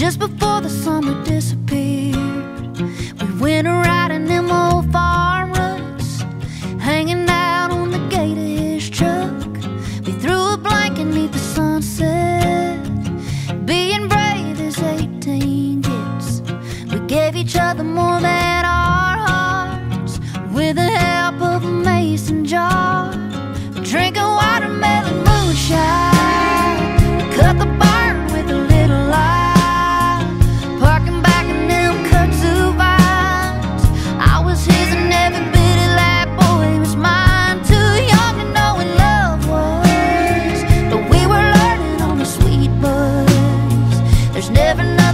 just before the summer disappeared. We went riding them old farm ruts, hanging out on the gate of his truck. We threw a blanket beneath the sunset, being brave as 18 gets. We gave each other more than our hearts, with the help of a mason jar. Drinking watermelon moonshine, cut the barn with a little light, parking back in them kudzu vines. I was his and every bit of that boy was mine. Too young to know what love was, but we were learning on the sweet buzz. There's never